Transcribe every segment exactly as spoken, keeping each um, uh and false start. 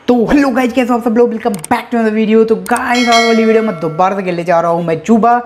तो hello guys, कैसे हो आप सब लोग। Welcome back to the video. तो गाइज आज वाली वीडियो में दोबारा से खेलने जा रहा हूँ मैं चूबा,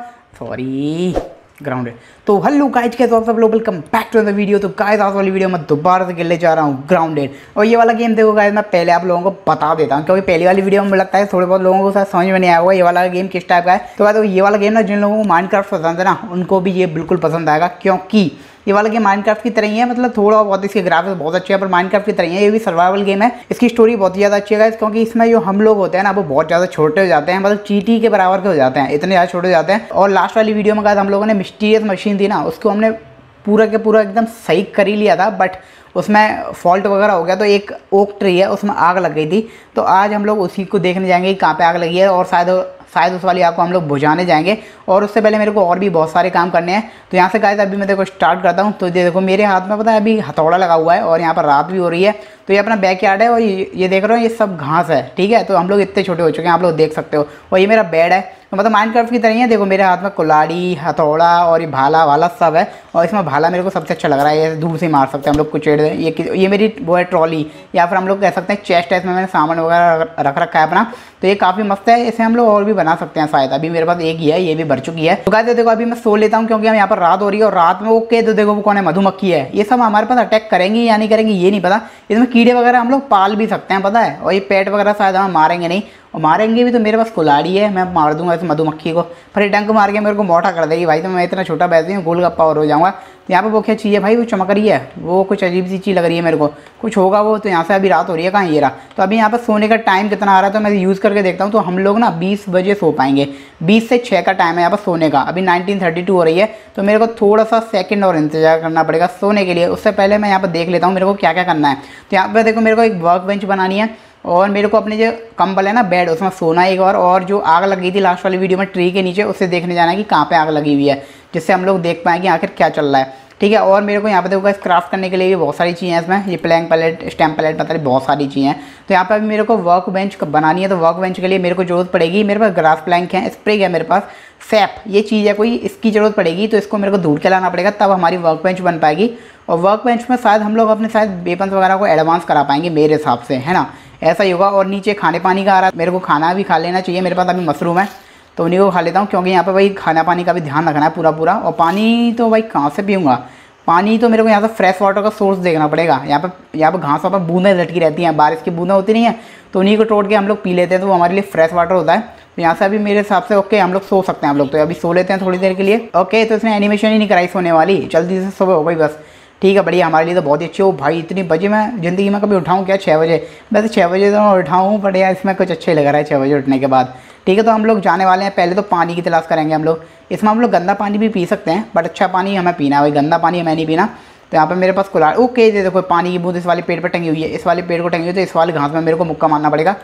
सॉरी ग्राउंडेड। तो हेलो गाइज, कैसे हो आप सब लोग। Welcome back to the video. तो गाइज आज वाली वीडियो में दोबारा से खेलने जा रहा हूँ ग्राउंडेड। और ये वाला गेम देखो गाइज, मैं पहले आप लोगों को बता देता हूँ क्योंकि पहली वाली वीडियो में लगता है थोड़े बहुत लोगों को शायद समझ में नहीं आया होगा ये वाला गेम किस टाइप का है। तो गाइज ये वाला गेम ना जिन लोगों को माइनक्राफ्ट पसंद है ना उनको भी ये बिल्कुल पसंद आएगा, क्योंकि ये वाला गेम माइनक्राफ्ट की तरह ही है। मतलब थोड़ा बहुत इसके ग्राफिक्स बहुत अच्छे हैं पर माइनक्राफ्ट की तरह ही है। ये भी सर्वाइवल गेम है। इसकी स्टोरी बहुत ही ज़्यादा अच्छी है क्योंकि इसमें जो हम लोग होते हैं ना वो बहुत ज़्यादा छोटे हो जाते हैं, मतलब चींटी के बराबर के हो जाते हैं, इतने ज़्यादा छोटे हो जाते हैं। और लास्ट वाली वीडियो में हम लोगों ने मिस्टीरियस मशीन थी ना उसको हमने पूरा के पूरा एकदम सही कर ही लिया था, बट उसमें फॉल्ट वगैरह हो गया। तो एक ओक ट्री है उसमें आग लग गई थी। तो आज हम लोग उसी को देखने जाएंगे कि कहाँ पे आग लगी है और शायद शायद उस वाली आग को हम लोग बुझाने जाएंगे। और उससे पहले मेरे को और भी बहुत सारे काम करने हैं। तो यहाँ से गाइस अभी मैं देखो स्टार्ट करता हूँ। तो ये देखो मेरे हाथ में पता है अभी हथौड़ा लगा हुआ है और यहाँ पर रात भी हो रही है। तो ये अपना बैक यार्ड है और ये, ये देख रहे हो ये सब घास है, ठीक है। तो हम लोग इतने छोटे हो चुके हैं, आप लोग देख सकते हो। और ये मेरा बेड है, तो मतलब माइनक्राफ्ट की तरह ही है। देखो मेरे हाथ में कुल्हाड़ी, हथौड़ा और ये भाला वाला सब है। और इसमें भाला मेरे को सबसे अच्छा लग रहा है, ये दूर से मार सकते हैं हम लोग कुछ। ये ये मेरी वो है ट्रॉली, या फिर हम लोग कह सकते हैं चेस्ट है। इसमें मैंने सामान वगैरह रख रखा है अपना। तो ये काफ़ी मस्त है, इसे हम लोग और भी बना सकते हैं शायद। अभी मेरे पास एक ही है, ये भी भर चुकी है। तो कहते देखो अभी मैं सो लेता हूँ क्योंकि हम यहाँ पर रात हो रही है। और रात में ओके तो देखो वो कौन है, मधुमक्खी है। ये सब हमारे पास अटैक करेंगी या नहीं करेंगी ये नहीं पता। इसमें कीड़े वगैरह हम लोग पाल भी सकते हैं, पता है। और ये पेट वगैरह शायद हम मारेंगे नहीं, और मारेंगे भी तो मेरे पास कुल्हाड़ी है, मैं मार दूंगा इस मधुमक्खी को। पर डंक मार के मेरे को मोटा कर देगी भाई। तो मैं इतना छोटा बैठी हूँ, गोलगप्पा और हो जाऊँगा। तो यहाँ पर वो क्या चीज़ है भाई, वो चमक रही है, वो कुछ अजीब सी चीज़ लग रही है मेरे को, कुछ होगा वो। तो यहाँ से अभी रात हो रही है, कहाँ ये रहा। तो अभी यहाँ पर सोने का टाइम कितना आ रहा है तो मैं यूज़ करके देखता हूँ। तो हम लोग ना बीस बजे सो पाएंगे, बीस से छः का टाइम है यहाँ पर सोने का। अभी नाइनटीन थर्टी टू हो रही है, तो मेरे को थोड़ा सा सेकंड और इंतजार करना पड़ेगा सोने के लिए। उससे पहले मैं यहाँ पर देख लेता हूँ मेरे को क्या क्या करना है। तो यहाँ पर देखो मेरे को एक वर्क बेंच बनानी है और मेरे को अपने जो कंबल है ना बेड उसमें सोना एक बार। और जो आग लगी थी लास्ट वाली वीडियो में ट्री के नीचे, उससे देखने जाना है कि कहाँ पे आग लगी हुई है, जिससे हम लोग देख पाएँ कि आखिर क्या चल रहा है, ठीक है। और मेरे को यहाँ पे देखो इस क्राफ्ट करने के लिए भी बहुत सारी चीज़ें हैं इसमें। ये प्लैंक पैलेट, स्टैम्प पैलेट, पता नहीं बहुत सारी चीज़ें हैं। तो यहाँ पर भी मेरे को वर्क बेंच बनानी है। तो वर्क बेंच के लिए मेरे को जरूरत पड़ेगी, मेरे पास ग्रास प्लैंक है, स्प्रे है मेरे पास, सैप ये चीज़ है कोई, इसकी ज़रूरत पड़ेगी। तो इसको मेरे को ढूंढ के लाना पड़ेगा, तब हमारी वर्क बेंच बन पाएगी। और वर्क बेंच में शायद हम लोग अपने शायद वेपन्स वगैरह को एडवांस करा पाएंगे मेरे हिसाब से, है ना, ऐसा ही होगा। और नीचे खाने पानी का आ रहा है, मेरे को खाना भी खा लेना चाहिए। मेरे पास अभी मशरूम है तो उन्हीं को खा लेता हूँ, क्योंकि यहाँ पर भाई खाना पानी का भी ध्यान रखना है पूरा पूरा। और पानी तो भाई कहाँ से पीऊँगा, पानी तो मेरे को यहाँ से फ्रेश वाटर का सोर्स देखना पड़ेगा। यहाँ पर यहाँ पर घास पर बूंदें लटकी रहती हैं, बारिश की बूंदें होती नहीं है, तो उन्हीं को तोड़ के हम लोग पी लेते हैं, तो वो हमारे लिए फ्रेश वाटर होता है। तो यहाँ से अभी मेरे हिसाब से ओके हम लोग सो सकते हैं हम लोग। तो अभी सो लेते हैं थोड़ी देर के लिए। ओके तो इसने एनिमेशन ही नहीं कराई सोने वाली, जल्दी से सुबह हो गई बस, ठीक है बढ़िया, हमारे लिए तो बहुत ही अच्छी हो भाई। इतनी बजे मैं ज़िंदगी में कभी उठाऊँ क्या, छः बजे। वैसे छः बजे तो मैं उठाऊँ बट यार इसमें कुछ अच्छा ही लग रहा है छः बजे उठने के बाद, ठीक है। तो हम लोग जाने वाले हैं, पहले तो पानी की तलाश करेंगे हम लोग। इसमें हम लोग गंदा पानी भी पी सकते हैं बट अच्छा पानी हमें पीना है भाई, गंदा पानी हमें नहीं पीना। तो यहाँ पर मेरे पास कुल्हाड़ी, ओके ये देखो पानी की बूंद इस वाले पेड़ पर टंगी हुई है, इस वाले पेड़ को टंगी हुई है। तो इस वाले घास में मेरे को मुक्का मारना पड़ेगा।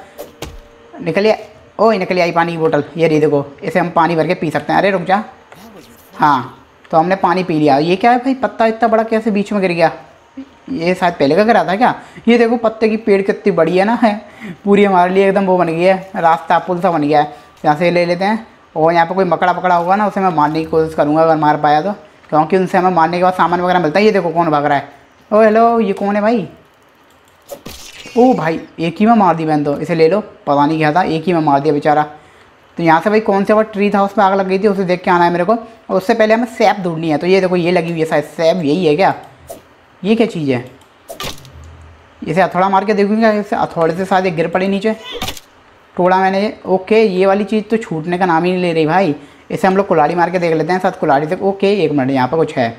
निकलिए, ओ निकलिए आई पानी की बोतल, ये रही देखो, इसे हम पानी भर के पी सकते हैं। अरे रुक जा, हाँ तो हमने पानी पी लिया। ये क्या है भाई, पत्ता इतना बड़ा कैसे बीच में गिर गया, ये शायद पहले का गिरा था क्या। ये देखो पत्ते की पेड़ कितनी बड़ी है ना, है पूरी हमारे लिए एकदम वो बन गई है, रास्ता पुल सा बन गया है। यहाँ से ले लेते हैं। और यहाँ पर कोई मकड़ा पकड़ा होगा ना उसे मैं मारने की कोशिश करूँगा अगर मार पाया तो, क्योंकि उनसे हमें मारने के बाद सामान वगैरह मिलता है। ये देखो कौन भाग रहा है, ओ हेलो ये कौन है भाई, ओ भाई एक ही में मार दी मैंने, तो इसे ले लो, पता नहीं क्या था, एक ही में मार दिया बेचारा। तो यहाँ से भाई कौन सा वो ट्री था उस पर आग लग गई थी, उसे देख के आना है मेरे को। और उससे पहले हमें सैप ढूंढनी है। तो ये देखो ये लगी हुई है शायद, सैप यही है क्या, ये क्या चीज़ है। इसे हथौड़ा मार के देखूँगा, इसे हथौड़े से शायद गिर पड़े नीचे, तोड़ा मैंने। ओके ये वाली चीज़ तो छूटने का नाम ही नहीं ले रही भाई। इसे हम लोग कुल्हाड़ी मार के देख लेते हैं, साथ कुल्हाड़ी से। ओके एक मिनट, यहाँ पर कुछ है,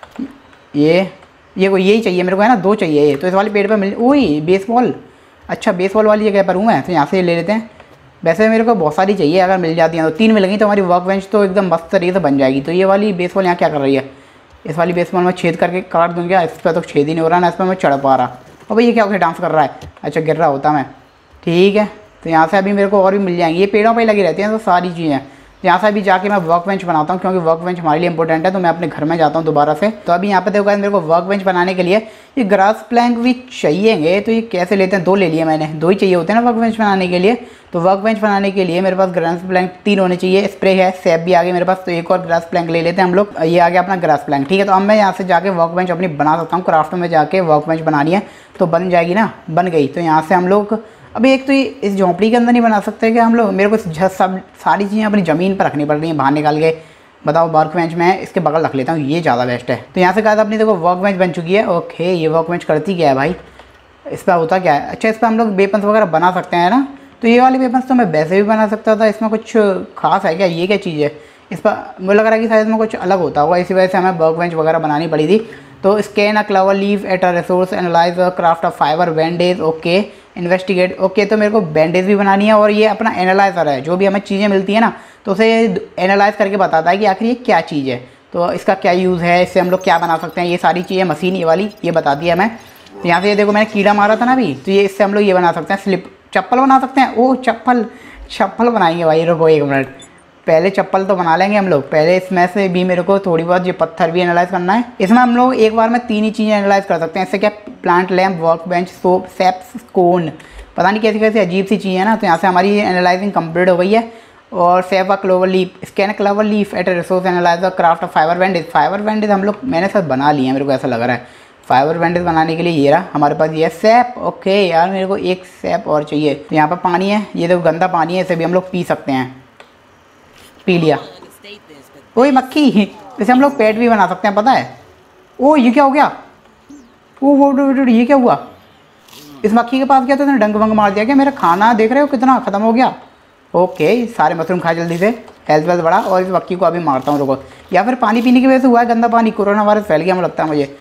ये ये को यही चाहिए मेरे को, है ना, दो चाहिए ये। तो इस वाले पेड़ पे मिल, ओही बेसबॉल, अच्छा बेसबॉल वाली जगह पर हूँ मैं, तो यहाँ से ले लेते हैं। वैसे मेरे को बहुत सारी चाहिए, अगर मिल जाती हैं तो तीन मिलेंगी तो हमारी वर्क बेंच तो एकदम मस्त तरीके से बन जाएगी। तो ये वाली बेसबॉल यहाँ क्या कर रही है, इस वाली बेसबॉल में छेद करके काट दूँ क्या, इस पर तो छेद ही नहीं हो रहा ना, इस पर मैं चढ़ पा रहा। और भाई ये क्या होकर डांस कर रहा है, अच्छा गिर रहा होता मैं, ठीक है। तो यहाँ से अभी मेरे को और भी मिल जाएंगी, ये पेड़ों पर ही लगी रहती हैं तो सारी चीज़ें। यहाँ से अभी जाके मैं वर्क बेंच बनाता हूँ, क्योंकि वर्क बेंच हमारे लिए इंपॉर्टेंट है। तो मैं अपने घर में जाता हूँ दोबारा से। तो अभी यहाँ पे देखो मेरे को वर्क बेंच बनाने के लिए ये ग्रास प्लैंक भी चाहिएंगे। तो ये कैसे लेते हैं, दो ले लिए मैंने, दो ही चाहिए होते हैं ना वर्क बेंच बनाने के लिए। तो वर्क बेंच बनाने के लिए मेरे पास ग्रास प्लैंक तीन होने चाहिए, स्प्रे है, सैप भी आ गई मेरे पास। तो एक और ग्रास प्लैंक ले लेते हैं हम लोग, ये आ गया अपना ग्रास प्लैंक, ठीक है। तो अब मैं यहाँ से जाके वर्क बेंच अपनी बना सकता हूँ, क्राफ्ट में जाके वर्क बेंच बनानी है तो बन जाएगी ना, बन गई। तो यहाँ से हम लोग अभी एक तो ये इस झोंपड़ी के अंदर नहीं बना सकते कि हम लोग, मेरे को सब सारी चीज़ें अपनी ज़मीन पर रखनी पड़ रही हैं बाहर निकाल के। बताओ वर्क बेंच में इसके बगल रख लेता हूँ, ये ज़्यादा बेस्ट है। तो यहाँ से कहा था अपनी देखो वर्क बेंच बन चुकी है। ओके ये वर्क बेंच करती क्या है भाई, इस पर होता क्या है? अच्छा इस पर हम लोग वेपन्स वगैरह बना सकते हैं ना। तो ये वाली वेपन्स तो मैं वैसे भी बना सकता था, इसमें कुछ खास है क्या? ये क्या चीज़ है? इस पर मुझे लग रहा है कि शायद में कुछ अलग होता होगा, इसी वजह से हमें वर्क बेंच वगैरह बनानी पड़ी थी। तो scan a clover leaf at a resource analyze a craft of fibre bandage. Okay investigate. Okay तो मेरे को बैंडेज भी बनानी है और ये अपना एनालाइजर है, जो भी हमें चीज़ें मिलती है ना तो उसे एनालाइज करके बताता है कि आखिर ये क्या चीज़ है, तो इसका क्या यूज़ है, इससे हम लोग क्या बना सकते हैं। ये सारी चीज़ें मशीन ये वाली ये बताती है हमें। तो यहाँ से ये देखो मैंने कीड़ा मारा था ना अभी, तो ये इससे हम लोग ये बना सकते हैं, स्लिप चप्पल बना सकते हैं। ओह चप्पल चप्पल बनाएंगे भाई, रुको एक मिनट, पहले चप्पल तो बना लेंगे हम लोग। पहले इसमें से भी मेरे को थोड़ी बहुत ये पत्थर भी एनालाइज करना है। इसमें हम लोग एक बार में तीन ही चीज़ें एनालाइज कर सकते हैं। इससे क्या plant lamp work bench soap saps cone, पता नहीं कैसी कैसी अजीब सी चीज़ है ना। तो यहाँ से हमारी एनालाइजिंग कंप्लीट हो गई है। और save a clover leaf scan clover leaf at resource analyze the craft of fibre bandage. Fibre bandage हम लोग मैंने सब बना लिए हैं, मेरे को ऐसा लग रहा है। फाइबर बैंडेज बनाने के लिए ये रहा हमारे पास ये सैप। ओके यार मेरे को एक सैप और चाहिए। तो यहाँ पर पानी है, ये देखो गंदा पानी है, इसे भी हम लोग पी सकते हैं। पी लिया। ओए मक्खी, इसे हम लोग पेट भी बना सकते हैं पता है। ओ ये क्या हो गया? ओ वो ये क्या हुआ? इस मक्खी के पास गया तो इसने डंक वंक मार दिया क्या? मेरा खाना देख रहे हो कितना ख़त्म हो गया। ओके सारे मशरूम खा जल्दी से, हेल्थ वेल्थ बढ़ा। और इस मक्खी को अभी मारता हूँ रुको। या फिर पानी पीने की वजह से हुआ है गंदा पानी, कोरोना वायरस फैल गया मुझे लगता है मुझे।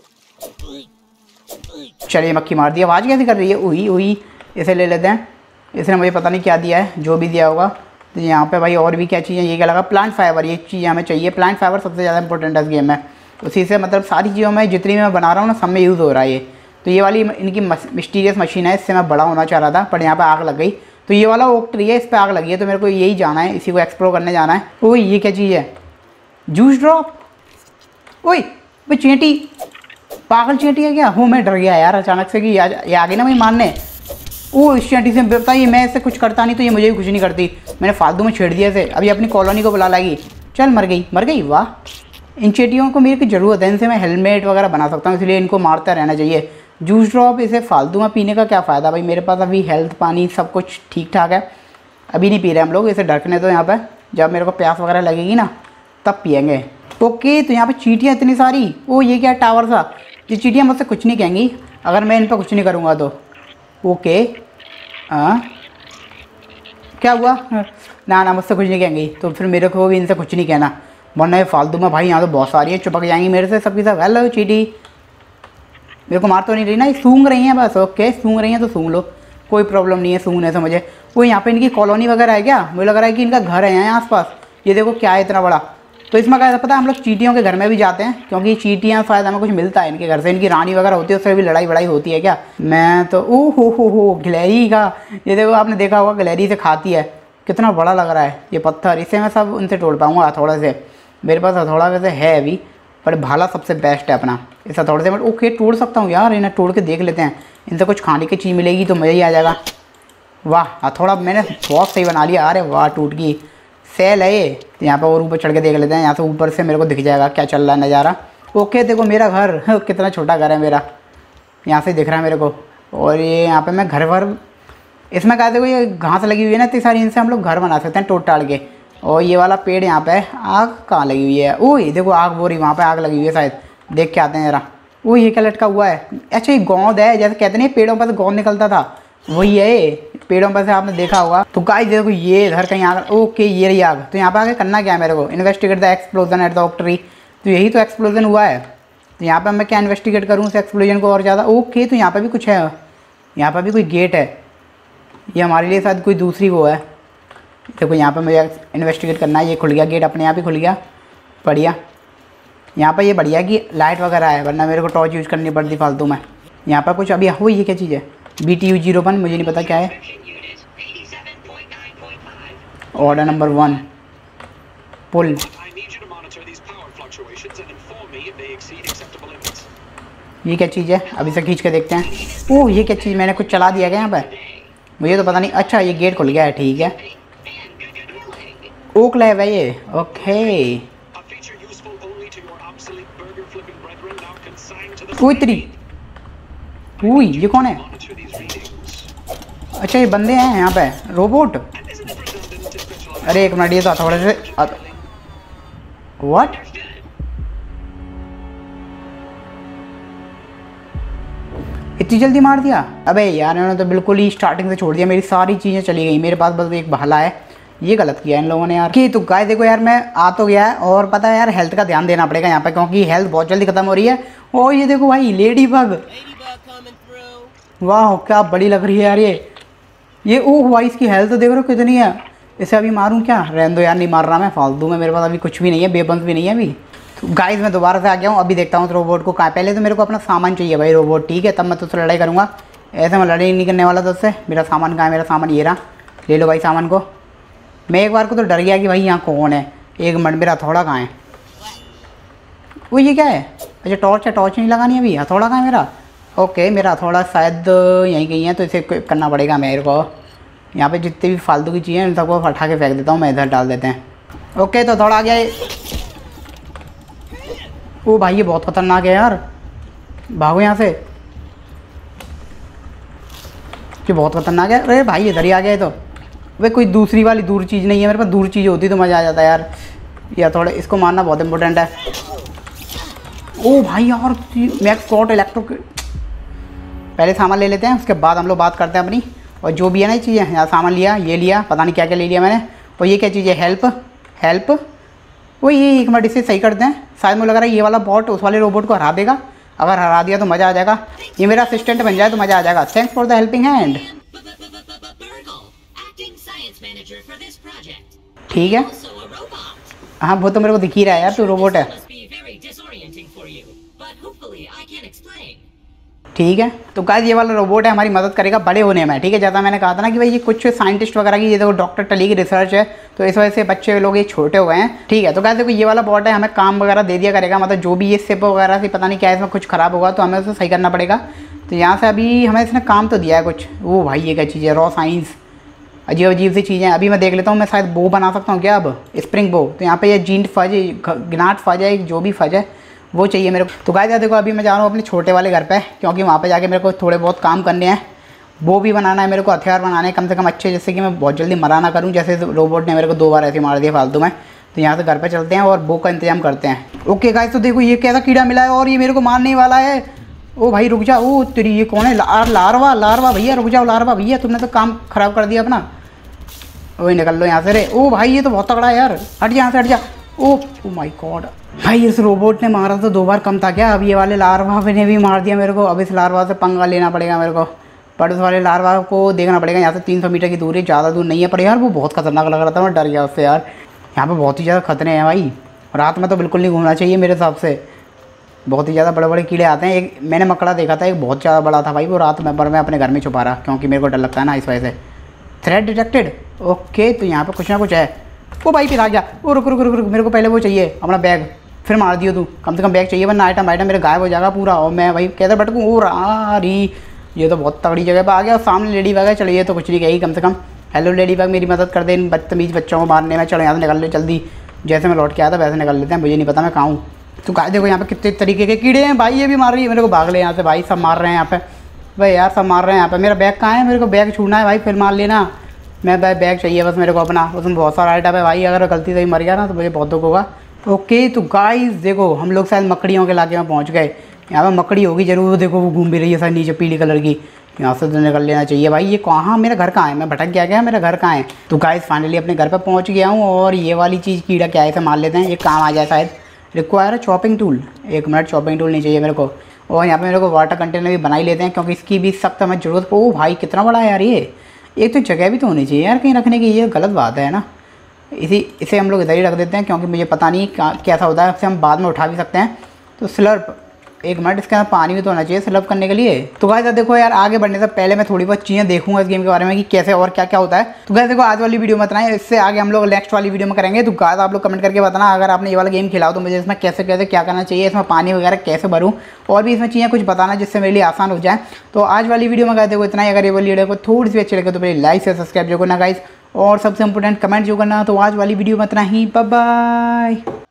चलिए मक्खी मार दिया। आवाज़ कैसे कर रही है? उई उई। इसे ले लेते हैं, इसने मुझे पता नहीं क्या दिया है, जो भी दिया होगा। तो यहाँ पे भाई और भी क्या चीज़ें, ये क्या लगा? प्लांट फाइबर, ये चीज़ हमें चाहिए। प्लांट फाइबर सबसे ज़्यादा इंपॉर्टेंट है इस गेम में। उसी से मतलब सारी चीज़ों में जितनी मैं बना रहा हूँ ना सब में यूज़ हो रहा है ये। तो ये वाली इनकी मिस्टीरियस मशीन है, इससे मैं बड़ा होना चाह रहा था पर यहाँ पर आग लग गई। तो ये वाला ओक ट्री है, इस पर आग लगी है, तो मेरे को यही जाना है, इसी को एक्सप्लोर करने जाना है। ओ ये क्या चीज़ है? Juice drop. ओए भाई चींटी, पागल चींटी है क्या? हो मैं डर गया यार अचानक से कि ये आ गई ना भाई मारने। ओ इस चींटी से बताइए, मैं इससे कुछ करता नहीं तो ये मुझे भी कुछ नहीं करती। मैंने फालतू में छेड़ दिया इसे, अभी अपनी कॉलोनी को बुला लाएगी। चल मर गई मर गई। वाह इन चींटियों को मेरी ज़रूरत है, इनसे मैं हेलमेट वगैरह बना सकता हूँ, इसलिए इनको मारता रहना चाहिए। जूस ड्रॉप, इसे फालतू में पीने का क्या फ़ायदा भाई, मेरे पास अभी हेल्थ पानी सब कुछ ठीक ठाक है। अभी नहीं पी रहे हम लोग, इसे ढकने दो यहाँ पर, जब मेरे को प्यास वगैरह लगेगी ना तब पियेंगे। ओके तो यहाँ पे चींटियाँ इतनी सारी। ओ ये क्या टावर सा? ये चींटियाँ मुझसे कुछ नहीं कहेंगी अगर मैं इन पर कुछ नहीं करूँगा तो। ओके हाँ क्या हुआ? ना ना मुझसे कुछ नहीं कहेंगी, तो फिर मेरे को भी इनसे कुछ नहीं कहना, वरना ये फालतू में भाई यहाँ तो बहुत सारी है, चिपक जाएंगी मेरे से सबकी सब। हेलो चींटी, मेरे को मार तो नहीं रही ना, ये सूंघ रही हैं बस। ओके सूंघ रही हैं तो सूंघ लो, कोई प्रॉब्लम नहीं है सूंघने से मुझे। वो यहाँ पे इनकी कॉलोनी वगैरह है क्या? मुझे लग रहा है कि इनका घर है यहाँ आसपास। ये देखो क्या है इतना बड़ा। तो इसमें क्या पता है हम लोग चींटियों के घर में भी जाते हैं, क्योंकि चींटियाँ शायद हमें कुछ मिलता है इनके घर से, इनकी रानी वगैरह होती है, उससे भी लड़ाई वड़ाई होती है क्या? मैं तो ओ हो हो हो गिलहरी का, ये देखो आपने देखा होगा गिलहरी से खाती है, कितना बड़ा लग रहा है ये पत्थर। इसे मैं सब उनसे तोड़ पाऊँगा हथौड़े से, मेरे पास हथौड़ा वैसे है अभी, पर भाला सबसे बेस्ट है अपना। इस हथौड़े से मैं ओके तोड़ सकता हूँ यार, इन्हें तोड़ के देख लेते हैं, इनसे कुछ खाने की चीज़ मिलेगी तो मज़ा ही आ जाएगा। वाह हथौड़ा मैंने बहुत सही बना लिया। अरे वाह टूट गई, सेल है ये। तो यहाँ पर और ऊपर चढ़ के देख लेते हैं, यहाँ से ऊपर से मेरे को दिख जाएगा क्या चल रहा है नज़ारा। ओके देखो मेरा घर कितना छोटा घर है मेरा, यहाँ से दिख रहा है मेरे को। और ये यहाँ पे मैं घर भर इसमें कहा देखो ये घास लगी हुई है ना इतनी सारी, इनसे हम लोग घर बना सकते हैं टोट टाल के। और ये वाला पेड़ यहाँ पे आग कहाँ लगी हुई है? ओ ये देखो आग बोरी, वहाँ पे आग लगी हुई है शायद, देख के आते हैं जरा। ओ ये क्या लटका हुआ है? अच्छा ये गोंद है, जैसे कहते नहीं पेड़ों पर से गोंद निकलता था, वही है पेड़ों पर से, आपने देखा होगा। तो गाइस देखो ये इधर कहीं आग, ओके ये रही आग। तो यहाँ पे आगे करना क्या है मेरे को? Investigate the explosion at the oak tree. तो यही तो एक्सप्लोजन हुआ है, तो यहाँ पर मैं क्या इन्वेस्टिगेट करूँ उस एक्सप्लोजन को और ज़्यादा। ओके तो यहाँ पर भी कुछ है, यहाँ पर भी कोई गेट है, ये हमारे लिए शायद कोई दूसरी वो है। देखो यहाँ पर मुझे इन्वेस्टिगेट करना है। ये खुल गया गेट, अपने आप ही खुल गया, बढ़िया। यहाँ पर ये बढ़िया कि लाइट वगैरह है, वरना मेरे को टॉर्च यूज़ करनी पड़ती फालतू में। यहाँ पर कुछ अभी हो, ये क्या चीज़ है? B T U zero one, मुझे नहीं पता क्या है। Order number one pull. ये क्या चीज़ है? अभी से खींच के देखते हैं। ओह ये क्या चीज़, मैंने कुछ चला दिया क्या यहाँ पर? मुझे तो पता नहीं। अच्छा ये गेट खुल गया है, ठीक है। ओक लैब है ये, ओके। ओह इतनी, ओह ये कौन है? अच्छा ये बंदे हैं यहाँ पे रोबोट। अरे एक मिनट, ये तो थोड़े से व्हाट, इतनी जल्दी मार दिया। अबे यार इन्होंने तो बिल्कुल ही स्टार्टिंग से छोड़ दिया, मेरी सारी चीज़ें चली गई, मेरे पास बस एक भाला है। ये गलत किया इन लोगों ने यार। कि तो गाइस देखो यार, मैं आ तो गया है और पता है यार हेल्थ का ध्यान देना पड़ेगा यहाँ पे, क्योंकि हेल्थ बहुत जल्दी खत्म हो रही है। और ये देखो भाई लेडी बग, वाह क्या बड़ी लग रही है यार ये ये ओह भाई इसकी हेल्थ देख रहे हो कितनी है। इसे अभी मारूं क्या? रहने दो यार, नहीं मार रहा मैं, फालतू में, मेरे पास अभी कुछ भी नहीं है, बेबंस भी नहीं है अभी। तो गाइस मैं दोबारा से आ गया हूँ, अभी देखता हूँ तो रोबोट को कहाँ। पहले तो मेरे को अपना सामान चाहिए भाई रोबोट, ठीक है, तब मैं तुझसे लड़ाई करूँगा। ऐसे मैं लड़ाई नहीं करने वाला तुझसे। मेरा सामान कहाँ है? मेरा सामान ये रहा, ले लो भाई सामान को। मैं एक बार को तो डर गया कि भाई यहाँ कौन है। एक मिनट, मेरा हथौड़ा कहाँ है? वो ये क्या है? अच्छा टॉर्च है, टॉर्च नहीं लगानी अभी। हथौड़ा कहाँ है मेरा? ओके मेरा हथौड़ा शायद यहीं कहीं है, तो इसे करना पड़ेगा मेरे को। यहाँ पे जितनी भी फालतू की चीज़ें उन सबको हटा के फेंक देता हूँ मैं, इधर डाल देते हैं। ओके तो हथौड़ा आ गया। ओ भाई ये बहुत खतरनाक है यार, भागो यहाँ से, ये बहुत खतरनाक है। अरे भाई इधर ही आ गया तो। वे कोई दूसरी वाली दूर चीज़ नहीं है मेरे पास, दूर चीज़ होती तो मज़ा आ जाता यार। या थोड़ा इसको मारना बहुत इंपॉर्टेंट है। ओ भाई यार मैक्स कॉट इलेक्ट्रो, पहले सामान ले लेते हैं उसके बाद हम लोग बात करते हैं अपनी। और जो भी है ना ये चीज़ें, यहाँ सामान लिया, ये लिया, पता नहीं क्या क्या ले लिया मैंने। और ये क्या चीज़ है? हेल्प हेल्प वो ये एक मिनट इसे सही करते हैं। शायद मुझे लग रहा है ये वाला बॉट उस वाले रोबोट को हरा देगा। अगर हरा दिया तो मज़ा आ जाएगा, ये मेरा असिस्टेंट बन जाए तो मज़ा आ जाएगा। Thanks for the helping hand. ठीक है, हाँ वो तो मेरे को दिख ही रहा है यार, तू रोबोट है। ठीक है तो गाइस ये वाला रोबोट है, हमारी मदद करेगा बड़े होने में, ठीक है। जैसा मैंने कहा था ना कि भाई ये कुछ साइंटिस्ट वगैरह की, ये देखो डॉक्टर टली की रिसर्च है, तो इस वजह से बच्चे लोग ये छोटे हुए हैं, ठीक है। तो गाइस देखो ये वाला बॉट है, हमें काम वगैरह दे दिया करेगा, मतलब जो भी ये सिप वगैरह से पता नहीं क्या इसमें कुछ ख़राब होगा तो हमें उसे सही करना पड़ेगा। तो यहाँ से अभी हमें इसने काम तो दिया है कुछ। वो भाई ये क्या चीज़ है? रॉ साइंस, अजीब अजीब सी चीज़ें। अभी मैं देख लेता हूँ, मैं शायद बो बना सकता हूँ क्या अब, स्प्रिंग बो। तो यहाँ पे ये जीन फज, गिनाट फज है, जो भी फज है वो चाहिए मेरे को। तो गाइस देखो अभी मैं जा रहा हूँ अपने छोटे वाले घर पे, क्योंकि वहाँ पे जाके मेरे को थोड़े बहुत काम करने हैं। वो भी बनाना है मेरे को, हथियार बनाने हैं कम से कम अच्छे, जिससे कि मैं बहुत जल्दी मरा ना करूँ, जैसे रोबोट ने मेरे को दो बार ऐसे मार दिया फालतू में। तो यहाँ से घर पे चलते हैं और बो का इंतजाम करते हैं। ओके गाइस तो देखो ये कैसा कीड़ा मिला है और ये मेरे को मारने वाला है। ओ भाई रुक जा, ओ तेरी ये कौन है? लार लारवा लारवा भैया, रुक जाओ लारवा भैया, तुमने तो काम ख़राब कर दिया अपना। वही निकल लो यहाँ से रे। ओ भाई ये तो बहुत तगड़ा है यार, हट जा यहाँ से, हट जा। ओ ओ माय गॉड भाई, इस रोबोट ने मारा तो दो बार कम था क्या? अब ये वाले लार्वा ने भी मार दिया मेरे को। अब इस लार्वा से पंगा लेना पड़ेगा मेरे को, पर उस वाले लार्वा को देखना पड़ेगा। यहाँ से तीन सौ मीटर की दूरी, ज़्यादा दूर नहीं है, पर यार वो बहुत खतरनाक लग रहा था, मैं डर गया उससे यार। यहाँ पे बहुत ही ज़्यादा खतरे हैं भाई, रात में तो बिल्कुल नहीं घूमना चाहिए मेरे हिसाब से, बहुत ही ज़्यादा बड़े बड़े कीड़े आते हैं। एक मैंने मकड़ा देखा था, एक बहुत ज़्यादा बड़ा था भाई, वो रात में, पर मैं अपने घर में छुपा रहा क्योंकि मेरे को डर लगता है ना, इस वजह से। थ्रेट डिटेक्टेड, ओके तो यहाँ पर कुछ ना कुछ है। वो भाई फिर आ गया। वो रुक रुक रुक रुक, मेरे को पहले वो चाहिए अपना बैग, फिर मार दियो तू, कम से कम बैग चाहिए, वरना आइटम आइटम मेरे गायब हो जाएगा पूरा। और मैं भाई कैसे भटकूँ? ओ रही, ये तो बहुत तगड़ी जगह पर आ गया। और सामने लेडी बग है, चलिए तो कुछ नहीं कहेगी कम से कम। हेलो लेडी बग, मेरी मदद कर दे इन बदतमीज़ बच्चों को मारने में। चलो यहाँ से निकल लो जल्दी, जैसे मैं लौट के आया था वैसे निकल लेते हैं, मुझे नहीं पता मैं कहाँ हूँ। तो गाय देखो यहाँ पे कितने तरीके के कीड़े हैं भाई, ये भी मार रही है मेरे को, भाग ले यहाँ से भाई, सब मार रहे हैं यहाँ पे भाई यार, सब मार रहे हैं यहाँ पे। मेरा बैग कहाँ है? मेरे को बैग छूना है भाई, फिर मार लेना। मैं भाई बैग चाहिए बस मेरे को अपना, उसमें बहुत सारा आइटम है भाई, अगर गलती से ही मर गया ना तो मुझे बहुत दुख होगा। ओके तो गाइस देखो हम लोग शायद मकड़ियों के इलाके में पहुंच गए। यहाँ पे मकड़ी होगी जरूर, देखो वो घूम भी रही है शायद नीचे पीली कलर की, यहाँ से तो निकल लेना चाहिए भाई। ये कहाँ, मेरा घर कहाँ है? मैं भटक गया क्या? मेरा घर कहाँ है? तो गाइस फाइनली अपने घर पे पहुँच गया हूँ। और ये वाली चीज़ कीड़ा क्या है, इसे मार लेते हैं, ये काम आ जाए शायद। रिक्वायर चॉपिंग टूल, एक मिनट, चॉपिंग टूल नहीं चाहिए मेरे को। और यहाँ पे मेरे को वाटर कंटेनर भी बना ही लेते हैं, क्योंकि इसकी भी सख्त हमें ज़रूरत। ओ भाई कितना बड़ा है यार ये, एक तो जगह भी तो होनी चाहिए यार कहीं रखने की, ये गलत बात है ना। इसी इसे हम लोग इधर ही रख देते हैं, क्योंकि मुझे पता नहीं कैसा होता है, इससे हम बाद में उठा भी सकते हैं। तो स्लर्प, एक मिनट, इसके अंदर पानी भी तो होना चाहिए स्लर्प करने के लिए। तो गाइस देखो यार, आगे बढ़ने से पहले मैं थोड़ी बहुत चीज़ें देखूंगा इस गेम के बारे में कि कैसे और क्या क्या होता है। तो गाइस देखो आज वाली वीडियो में इतना है, इससे आगे हम लोग नेक्स्ट वाली वीडियो में करेंगे। तो गाइस आप लोग कमेंट करके बताना, अगर आपने ये वाला गेम खेला हो तो मुझे इसमें कैसे कैसे क्या करना चाहिए, इसमें पानी वगैरह कैसे भरूँ, और भी इसमें चीज़ें कुछ बताना जिससे मेरे लिए आसान हो जाए। तो आज वाली वीडियो में गाइस देखो इतना ही। अगर ये वाली वीडियो को थोड़ी सी अच्छी लगे तो मेरी लाइक से सब्सक्राइब जो करना गाइस, और सबसे इंपॉर्टेंट कमेंट जो करना। तो आज वाली वीडियो में इतना ही, बाय बाय।